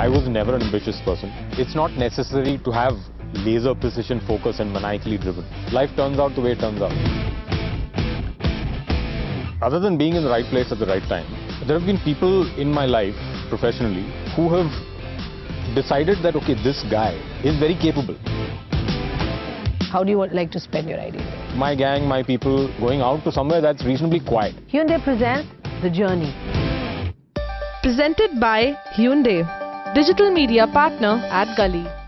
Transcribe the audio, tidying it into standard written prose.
I was never an ambitious person. It's not necessary to have laser precision focus and maniacally driven. Life turns out the way it turns out. Other than being in the right place at the right time, there have been people in my life, professionally, who have decided that, okay, this guy is very capable. How do you like to spend your ideal day? My gang, my people, going out to somewhere that's reasonably quiet. Hyundai presents The Journey. Presented by Hyundai, digital media partner at Gully.